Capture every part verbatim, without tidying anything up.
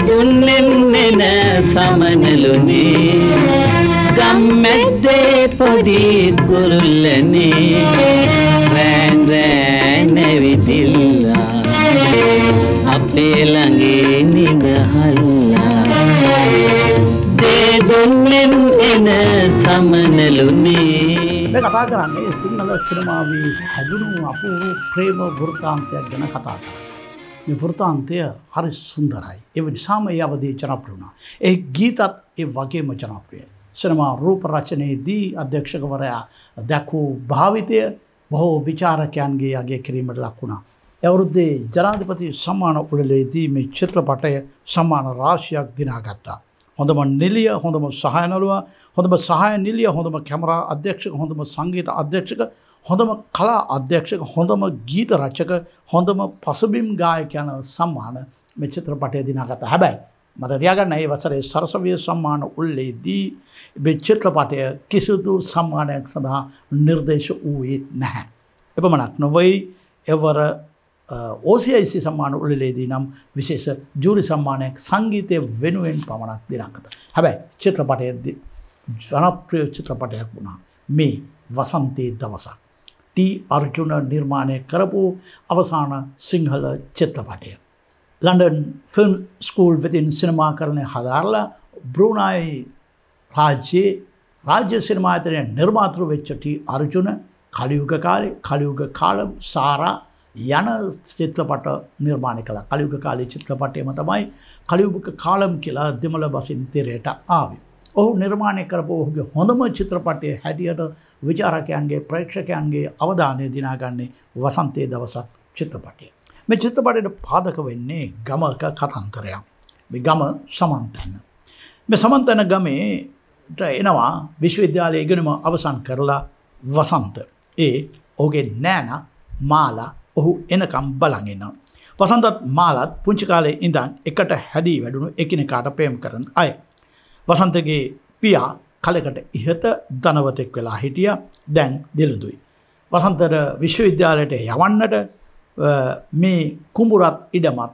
දෙදුන්නෙන් එන සමනලුනේ ගම්මැද්දේ පොඩි කුරුල්ලනේ run run නැවිතිල්ලා අපේ ළඟේ නිදහල්ලා දෙදුන්නෙන් එන සමනලුනේ මේ කතා කරන්නේ සිංහල සිනමාවේ හැදුණු අපූර්ව ප්‍රේම වෘත්තාන්තයක් ගැන කතා කරනවා. මේ වෘත්තාන්තය හරි සුන්දරයි. ඒ නිසාම ඒ අවදී ජනප්‍රිය වුණා. ඒ ගීතත් ඒ වගේම ජනප්‍රියයි. සිනමා රූප රචනයේදී අධ්‍යක්ෂකවරයා දැක්වූ භාවිතය බොහෝ විචාරකයන්ගේ අගය කිරීමට ලක් වුණා. ඒ අවුරුද්දේ ජනාධිපති සම්මාන උළෙලේදී මේ චිත්‍රපටය සම්මාන රාශියක් දිනාගත්තා. හොඳම නිලිය, හොඳම සහාය නළුව, හොඳම සහාය නිලිය, හොඳම කැමරා අධ්‍යක්ෂක, හොඳම සංගීත අධ්‍යක්ෂක, හොඳම කලා අධ්‍යක්ෂක, හොඳම ගීත රචක, හොඳම පසුබිම් ගායක යන සම්මාන මේ චිත්‍රපටය දිනාගත්තා. හැබැයි මට තියාගන්න මේ වසරේ සරසවිය සම්මාන උළෙලේදී මේ චිත්‍රපටය කිසිදු සම්මානයක් සඳහා නිර්දේශ වූයේ නැහැ. එපමණක් නොවේ එවර O C I C සම්මාන උළෙලේදී නම් විශේෂ ජූරි සම්මානයක් සංගීතය වෙනුවෙන් පමණක් දිනාගත්තා. හැබැයි චිත්‍රපටයේදී ජනප්‍රිය චිත්‍රපටයක් වුණා මේ වසන්තේ දවසක්. ටී අර්ජුන නිර්මාණය කරපු අවසාන සිංහල චිත්‍රපටය. ලන්ඩන් ෆිල්ම් ස්කූල් වෙතින් සිනමාකරණය හදාරලා බ්‍රූනයි රාජ්‍යයේ රාජ්‍ය සිනමායතනයේ නිර්මාතෘ වෙච්ච ටී අර්ජුන කලියුග කාලේ, කලියුග කාලම්, සාරා යන චිත්‍රපට නිර්මාණය කළා. කලියුග කාලේ චිත්‍රපටයම තමයි කලියුග කාලම් කියලා දෙමළ බසින් තිරයට ආවේ. ඔහු නිර්මාණය කරපු ඔහුගේ හොඳම චිත්‍රපටයේ හැටියට විචාරකයන්ගේ ප්‍රේක්ෂකයන්ගේ අවධානය දිනාගන්නේ වසන්තේ දවසක් චිත්‍රපටය. මේ චිත්‍රපටයට පාදක වෙන්නේ ගමක කතන්දරයක්. මේ ගම සමන්තන. මේ සමන්තන ගමේට එනවා විශ්වවිද්‍යාලයේ ඉගෙනුම අවසන් කරලා වසන්ත. ඒ ඔහුගේ නෑනා මාලා ඔහු එනකම් බලන් ඉන්නවා. වසන්තත් මාලත් පුංචි කාලේ ඉඳන් එකට හැදී වැඩුණු එකිනෙකාට ප්‍රේම කරන අය. වසන්තගේ පියා කලකට ඉහත ධනවතෙක් වෙලා හිටියා. දැන් දිලුදුයි. වසන්තට විශ්වවිද්‍යාලයට යවන්නට මේ කුඹුරත් ඉඩමත්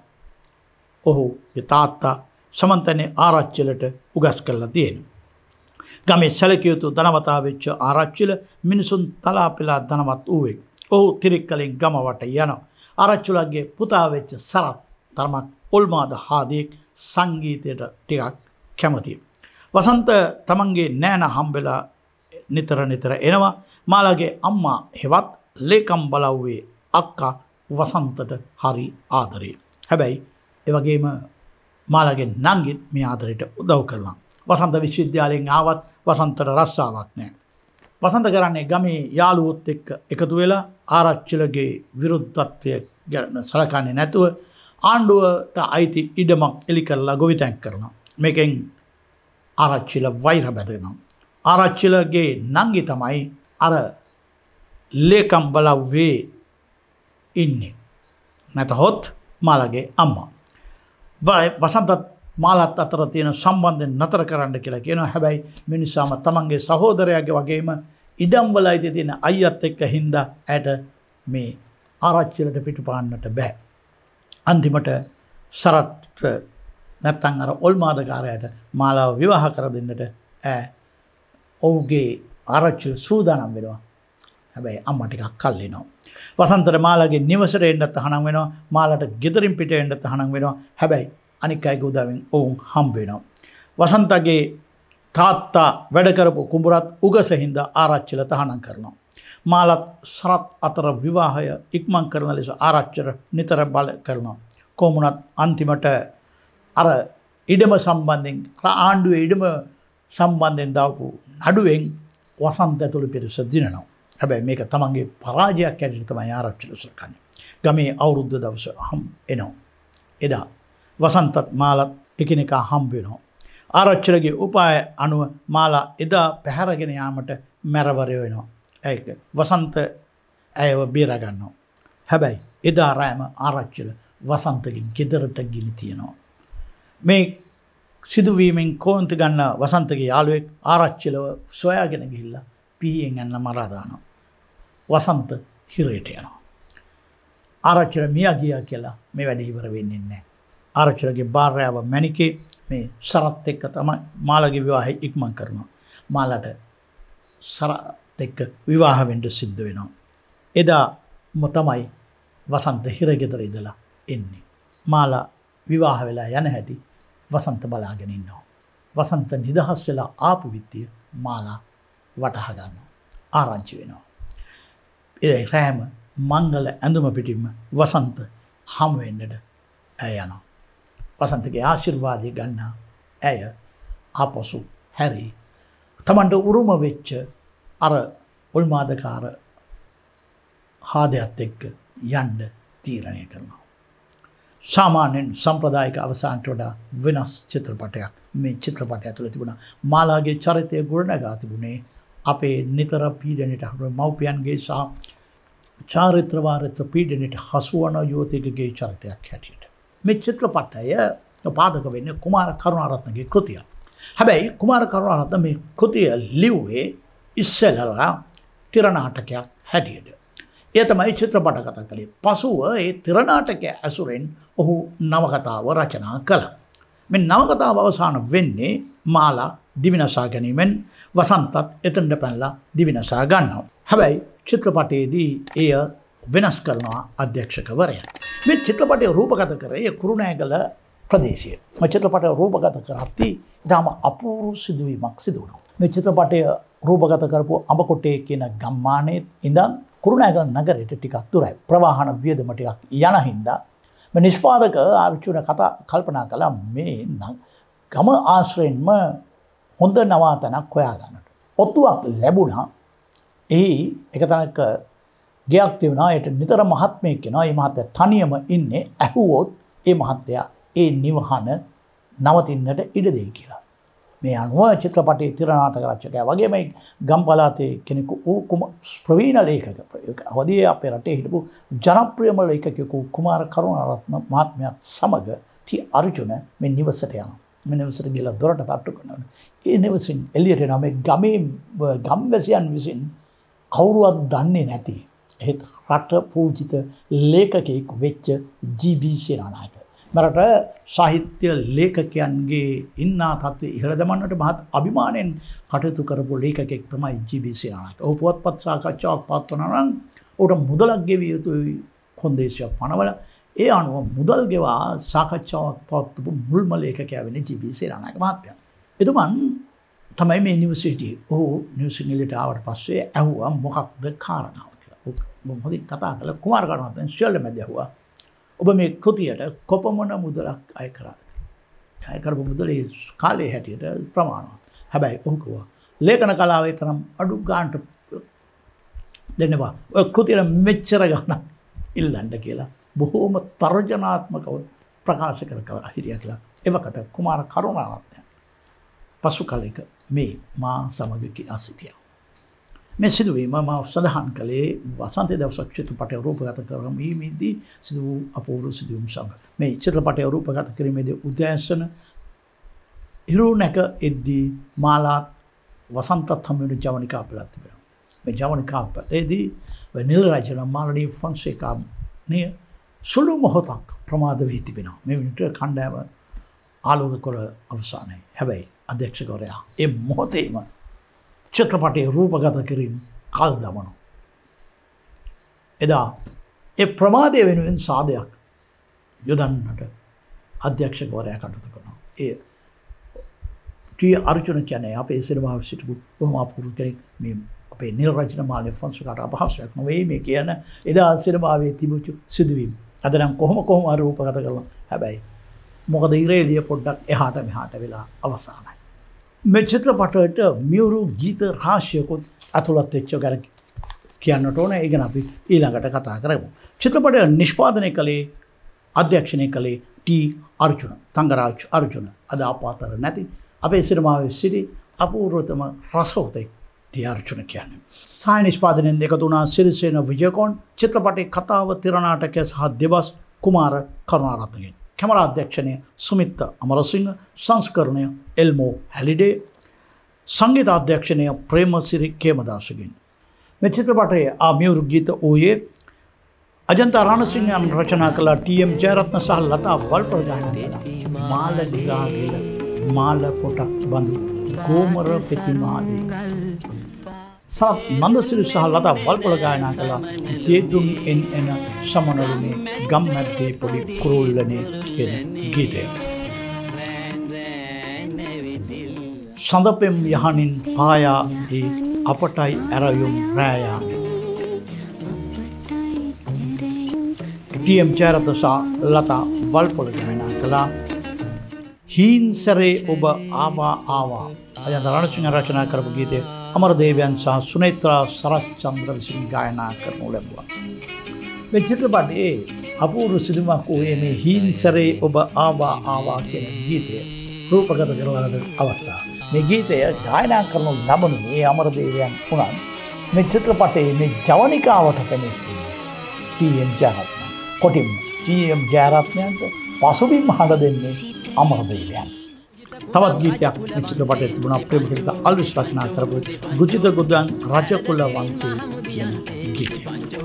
ඔහුගේ තාත්තා සමන්තනේ ආරච්චිලට උගස් කරලා තියෙනවා. ගමේ සැලකිය යුතු ධනවතා වෙච්ච ආරච්චිල මිනිසුන් තලාපෙලා ධනවත් වූවෙක්. ඔහු තිරික්කලින් ගම වට යනවා. ආරච්චිලගේ පුතා වෙච්ච සරත් තරමක් ඔල්මාද හාදියෙක් සංගීතයට ටිකක් කැමතියි. වසන්ත තමන්ගේ නෑන හම්බෙලා නිතර නිතර එනවා. මාලාගේ අම්මා හෙවත් ලේකම් බලව්වේ අක්කා වසන්තට හරි ආදරේ. හැබැයි ඒ වගේම මාලාගේ නංගිත් මේ ආදරයට උදව් කරනවා. වසන්ත විශ්වවිද්‍යාලයෙන් ආවත් වසන්තට රස්සාවක් නැහැ. වසන්ත කරන්නේ ගමේ යාළුවොත් එක්ක එකතු වෙලා ආරච්චිලගේ විරුද්ධත්වය ගැන සලකන්නේ නැතුව ආණ්ඩුවට අයිති ඉඩමක් එලි කරලා ගොවිතැන් කරනවා. මේකෙන් ආරච්චිල වෛර බැඳෙනවා. ආරච්චිලගේ නංගි තමයි අර ලේකම් බලව්වේ ඉන්නේ. නැතහොත් මාලාගේ අම්මා. වසන්තත් මාලත් අතර තියෙන සම්බන්ධය නතර කරන්න කියලා කියනවා. හැබැයි මිනිස්සාම තමන්ගේ සහෝදරයාගේ වගේම ඉඩම් වල අයිති තියෙන අයියත් එක්ක හින්දා ඇයට මේ ආරච්චිලට පිටුපාන්නට බෑ. අන්තිමට සරත් නැත්තම් අර ඔල්මාදකාරයාට මාලාව විවාහ කර දෙන්නට ඈ ඔහුගේ ආරච්චිල සූදානම් වෙනවා. හැබැයි අම්මා ටිකක් කල්ලිනවා. වසන්තට මාලාගේ නිවසට එන්න තහනම් වෙනවා. මාලාට ගෙදරින් පිට එන්න තහනම් වෙනවා. හැබැයි අනික් අයගේ උදවින් ඔවුන් හම්බ වෙනවා. වසන්තගේ තාත්තා වැඩ කරපු කුඹුරත් උගසින්ද ආරච්චිල තහනම් කරනවා. මාලත් සරත් අතර විවාහය ඉක්මන් කරන ලෙස ආරච්චිල නිතර බල කරනවා. කොමුණත් අන්තිමට අර ඉඩම සම්බන්ධයෙන් ආණ්ඩුවේ ඉඩම සම්බන්ධයෙන් දාපු නඩුවෙන් වසන්ත ඇතුළු පිරිස දිනනවා. හැබැයි මේක තමන්ගේ පරාජයක් ඇටියට තමයි ආරච්චිල සලකන්නේ. ගමේ අවුරුද්ද දවස හම් එනවා. එදා වසන්තත් මාලත් එකිනෙකා හම්බ වෙනවා. ආරච්චිලගේ උපාය අනුව මාලා එදා පැහැරගෙන යාමට මැරවරය වෙනවා. ඒක වසන්ත ඇයව බේර ගන්නවා. හැබැයි එදා රාම ආරච්චිල වසන්තගේ ගෙදරට ගිනි තියනවා. මේ සිදුවීමෙන් කෝන්ති ගන්න වසන්තගේ යාළුවෙක් ආරච්චිලව සොයාගෙන ගිහිල්ලා පීයෙන් යන්න මරා දානවා. වසන්ත හිරේට යනවා. ආරච්චිල මියා ගියා කියලා මේ වැඩේ ඉවර වෙන්නේ නැහැ. ආරච්චිලගේ භාර්යාව මැණිකේ මේ සරත් එක්ක තමයි මාලාගේ විවාහය ඉක්මන් කරනවා. මාලාට සරත් එක්ක විවාහ වෙන්න සිද්ධ වෙනවා. එදා ම තමයි වසන්ත හිරගෙදර ඉඳලා එන්නේ. මාලා විවාහ වෙලා යන හැටි වසන්ත බලාගෙන ඉන්නවා. වසන්ත නිදහස් වෙලා ආපු විත්තිය මාලා වටහා ගන්නවා. ආරංචි වෙනවා. ඒ රෑම මංගල ඇඳුම පිටින්ම වසන්ත හමු වෙන්නට ඇය යනවා. වසන්තගේ ආශිර්වාදය ගන්න ඇය ආපසු හැරි තමන්ට උරුම වෙච්ච අර උල්මාදකාර හාදයත් එක්ක යන්න තීරණය කරනවා. සාමාන්‍යයෙන් සම්ප්‍රදායික අවසානට වඩා වෙනස් චිත්‍රපටයක් මේ චිත්‍රපටය ඇතුළේ තිබුණා. මාලාගේ චරිතය ගොඩනගා තිබුණේ අපේ නිතර පීඩනයට හසු මව්පියන්ගේ සහ චාරිත්‍ර වාරිත්‍ර පීඩනයට හසු වන යුවතියකගේ චරිතයක් හැටියට. මේ චිත්‍රපටය පාදක වෙන්නේ කුමාර කරුණාරත්නගේ කෘතිය. හැබැයි කුමාර කරුණාරත්න මේ කෘතිය ලිව්වේ ඉස්සෙල්ලා තිරනාටකයක් හැටියට. ඒ තමයි චිත්‍රපට කතා කළේ. පසුව ඒ තිරනාටකය ඇසුරෙන් ඔහු නවකතාව රචනා කළා. මේ නවකතාව අවසාන වෙන්නේ මාලා දිවිනසා ගැනීමෙන් වසන්තත් එතනට පැනලා දිවිනසා ගන්නවා. හැබැයි චිත්‍රපටයේදී එය වෙනස් කරනවා අධ්‍යක්ෂකවරයා. මේ චිත්‍රපටය රූපගත කරේ කුරුණෑගල ප්‍රදේශයේ. මේ චිත්‍රපටය රූපගත කරද්දී ඊටම අපූර්ව සිදුවීමක් සිදු වුණා. මේ චිත්‍රපටය රූපගත කරපු අඹකොටේ කියන ගම්මානයේ ඉඳන් කුරුණෑගල නගරයට ටිකක් දුරයි. ප්‍රවාහන වියදම ටිකක් යන හින්දා මේ නිෂ්පාදක අර්ජුන කතා කල්පනා කළා මේ ගම ආශ්‍රයෙන්ම හොඳ නවාතනක් හොයා ගන්නට. ඔත්තුවක් ලැබුණා. එහි එක තැනක ගයක් තිබුණා. ඒට නිතර මහත්මයෙක් කෙනා. මේ මහත්තයා තනියම ඉන්නේ. ඇහුවොත් ඒ මහත්තයා ඒ නිවහන නවතින්නට ඉඩ දෙයි කියලා. මේ අනුව චිත්‍රපටයේ තිරනාටක රචකයා වගේම ගම් පළාතේ කෙනෙකු වූ ප්‍රවීණ ලේඛක හොදියේ අපේ රටේ හිටපු ජනප්‍රියම ලේඛකයෙකු කුමාර කරුණාරත්න මහත්මයාත් සමග ටී අර්ජුන මේ නිවසට යනවා. මේ නිවසට ගිහලා දොරට තට්ටු කරනවා. ඒ නිවසින් එළියට එනවා මේ ගමේ ගම්වැසියන් විසින් කවුරුවත් දන්නේ නැති ඒත් රට පූජිත ලේඛකයෙක් වෙච්ච ජී බී සේනානායක. මරට සාහිත්‍ය ලේඛකයන්ගේ ඉන්නා තත්ත්වය ඉහළ දමන්නට මහත් අභිමාණයෙන් කටයුතු කරපු ලේඛකයෙක් තමයි ජී බී සේනානායක. ඔහු පුවත්පත් සාකච්ඡාවක් පවත්වනවා නම් ඔහුට මුදලක් ගෙවිය යුතුයි කොන්දේසියක් පනවල. ඒ අනුව මුදල් ගෙවා සාකච්ඡාවක් පවත්වපු මුල්ම ලේඛකයා වෙන්නේ ජී බී සේනානායක මහත්මයා. එතුමන් තමයි මේ නිවසේ හිටියේ. ඔහු නිවසින් එළියට ආවට පස්සේ ඇහුවා මොකක්ද කාරණාව කියලා. ඔහු මොකද කතා කළා කුමාර කරුණාරත්න ශල්‍ය මැද ඇහුවා. ඔබ මේ කෘතියට කොපමණ මුදලක් අය කරාද? අය කරපු මුදලේ කාලේ හැටියට ප්‍රමාණවත්. හැබැයි ඔහු කිව්වා ලේඛන කලාවේ තරම් අඩු ගානට දෙන්නවා. ඔය කෘතියට මෙච්චර ගන්න ඉල්ලන්න කියලා බොහෝම තර්ජනාත්මකව ප්‍රකාශ කර කර හිටියා කියලා. එවකට කුමාර කරුණාරත්න පසු කාලයක මේ මා සමග කියා සිටියා. මේ සිදුවීම මා සඳහන් කළේ වසන්ත දවසක් චිත්‍රපටය රූපගත කරමින්දී සිදු වූ අපූර්ව සිදුවීම් සමග. මේ චිත්‍රපටය රූපගත කිරීමේදී උදෑසන ඉරුණැක එද්දී මාලා වසන්තත් හමු වෙන ජවනිකා පෙළක් තිබෙනවා. මේ ජවනිකා පෙළේදී නිල රජන මාලිනී ෆොන්සේකා නිය සුළු මොහොතක් ප්‍රමාද වී තිබෙනවා. මේ විතර කණ්ඩායම ආලෝක කර අවසානයේ. හැබැයි අධ්‍යක්ෂකවරයා ඒ මොහොතේම චිත්‍රපටයේ රූපගත කිරීම කල් දමනවා. එදා ඒ ප්‍රමාදය වෙනුවෙන් සාදයක් යොදන්නට අධ්‍යක්ෂකවරයා කටයුතු කරනවා. ඒ ටී අර්ජුන කියන්නේ අපේ සිනමාවේ සිටපු බොහොම අපූර්ව කෙනෙක්. මේ අපේ නිල් රචන මාලිනී ෆොන්සේකාට අපහාසයක් නෙවෙයි මේ කියන එදා සිනමාවේ තිබුණු සිදුවීම්. අද නම් කොහොම කොහොම අර රූපගත කරනවා. හැබැයි මොකද ඉරේලිය පොඩ්ඩක් එහාට මෙහාට වෙලා අවසానයි. මේ චිත්‍රපටයට මියුරු ගීත රාශියකුත් අතුලත් වෙච්ච ගැන කියන්නට ඕනේ. ඒ ගැන අපි ඊළඟට කතා කරමු. චිත්‍රපටය නිෂ්පාදනය කළේ අධ්‍යක්ෂණය කළේ ටී අර්ජුන, තංගරාජ් අර්ජුන. අද අපාතර නැති අපේ සිනමාවේ සිටි අපූර්වතම රසවතෙක් ටී අර්ජුන කියන්නේ. සාය නිෂ්පාදනයෙන් දෙක තුනා සිරිසේන විජයකෝන්. චිත්‍රපටයේ කතාව තිරනාටකය සහ දෙබස් කුමාර කරුණාරත්නගෙන්. කැමරා අධ්‍යක්ෂණය සුමිත්ථා අමරසිංහ, සංස්කරණය එල්මෝ හැලිඩේ, සංගීත අධ්‍යක්ෂණය ප්‍රේමසිරි කේමදාසගෙන්. මේ චිත්‍රපටයේ ආ මියුරු ගීත වූයේ අජන්තා රණසිංහන් රචනා කළ ටී එම් ජයරත්න සහ ලතා වල්පොල ගායනා කළා මාල දිගාගෙන මාල පොටක් බඳු ගෝමර ප්‍රතිමාලේ. සත් නන්දසිරි සහ ලතා වල්පොල ගායනා කළා දේදුන් එන් එන සමනලුනේ ගම් මැද්දේ පොඩි කුරුල්ලනේ එන ගීතය. සඳපෙම් යහනින් පායා ඒ අපටයි ඇරයුම් රෑයා. ටී එම් ජයරත්න සහ ලතා වල්පොල ගායනා කළා හීන් සැරේ ඔබ ආවා ආවා. අජන්ත රණසිංහ රචනා කරපු ගීතය අමරදේවයන් සහ සුනේත්‍රා සරච්චන්ද්‍ර විසින් ගායනා කරනු ලැබුවා. මේ චිත්‍රපටයේ අපූර්ව සිදුමක් වූයේ මේ හීන් සැරේ ඔබ ආවා ආවා කියන ගීතය රූපගත කරන අවස්ථාව. මේ ගීතය ගායනා කරනු ලබන මේ අමරදේවයන් වුණත් මේ චිත්‍රපටයේ මේ ජවනිකාවට පැමිණ ටී එම් ජයරත්න කොටින් ටී එම් ජයරත්නයන්ට පසුබිම් හඬ දෙන්නේ අමරදේවයන්. තවත් ගීතයක් මේ චිත්‍රපටයේ තිබුණා ප්‍රේමකීර්ත අල්විස් රචනා කරපු ගුජිත ගුදන් රජකුල වංශී කියන ගීතය.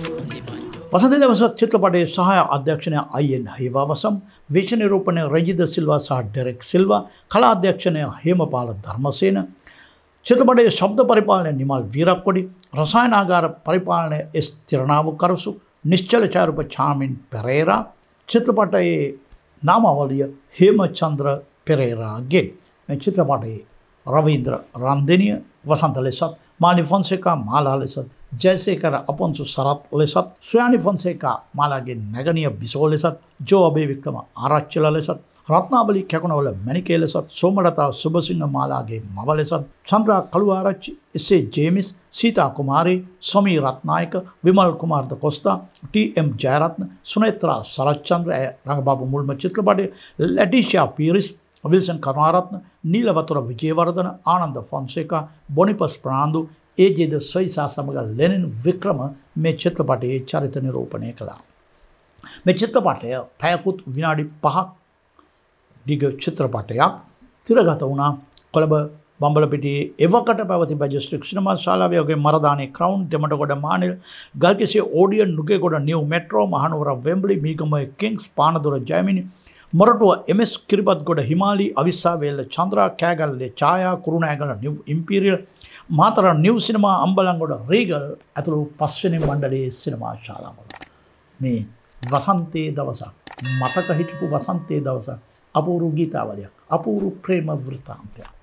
වසන්ත දවසක් චිත්‍රපටයේ සහාය අධ්‍යක්ෂණය අයි එන් හේවාවසම්, වේශ නිරූපණය රජිද සිල්වා සහ ඩෙරෙක් සිල්වා, කලා අධ්‍යක්ෂණය හේමපාල ධර්මසේන, චිත්‍රපටයේ ශබ්ද පරිපාලනය නිමල් වීරක්කොඩි, රසායනාගාර පරිපාලනය එස් තිරනාවකරසු, නිශ්චල ඡායාරූප චාමින් පෙරේරා, චිත්‍රපටයේ නාමාවලිය හේමචන්ද්‍ර පෙරේරාගේ. මේ චිත්‍රපටයේ රවීන්ද්‍ර රන්දෙනිය වසන්ත ලෙසත්, මාලි ෆොන්සේකා මාලා ලෙසත්, ජයසේකර අපොන්සු සරත් ලෙසත්, සුයානි ෆොන්සේකා මාලාගේ නැගණිය බිසෝ ලෙසත්, ජෝ අබේ වික්‍රම ආරච්චිලා ලෙසත්, රත්නාවලි කැකුණවල මැණිකේ ලෙසත්, සෝමලතා සුබසිංහ මාලාගේ මව ලෙසත්, Chandra Kaluarachchi, S A James, Seetha Kumari, Somi Ratnayake, Wimal Kumara de Costa, T M Jayaratne, Sunethra Sarachchandra Rangababu මුල්ම චිත්‍රපටයේ ලැටිෂා පීරිස්, විල්සන් කරුණාරත්න, නීලවතුර විජේවර්ධන, ආනන්ද ෆොන්සේකා, බොනිපස් ප්‍රනාන්දු, ඒ ජේ ද සොයිසා සමග ලෙනින් වික්‍රම මේ චිත්‍රපටයේ චරිත නිරූපණය කළා. මේ චිත්‍රපටය පැයකුත් විනාඩි පහක් දිග චිත්‍රපටයක් තිරගත වුණා කොළඹ බම්බලපිටියේ එවකට පැවති බජස්ටික් සිනමා ශාලාවේ ඔගේ මරදානේ ක්‍රවුන්, දෙමටගොඩ මානෙල්, ගල්කිස්සේ Odeon, Nugegoda New Metro, Mahanuwara Wembley, මීගමයේ Kings, Panadura Jayamini, Moratuwa M S Kiribathgoda Himali, Avissawella Chandra, කෑගල්ලේ Chaya, Kurunegala New Imperial, Matara New Cinema, Ambalangoda Regal ඇතුළු පස්වෙනි මණ්ඩලයේ සිනමා ශාලාවල මේ වසන්තයේ දවසක්, මතක හිටපු වසන්තයේ දවසක්, අපූර්ව ගීතාවලියක්, අපූර්ව ප්‍රේම වෘත්තාන්තයක්.